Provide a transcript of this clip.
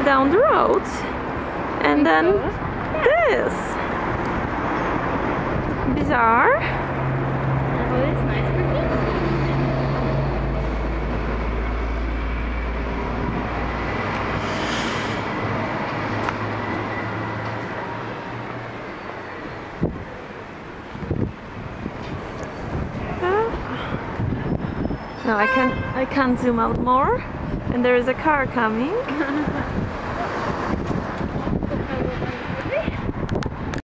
down the road, and then this. Bizarre. Oh, it's nice graffiti. No, I can't zoom out more, and there is a car coming.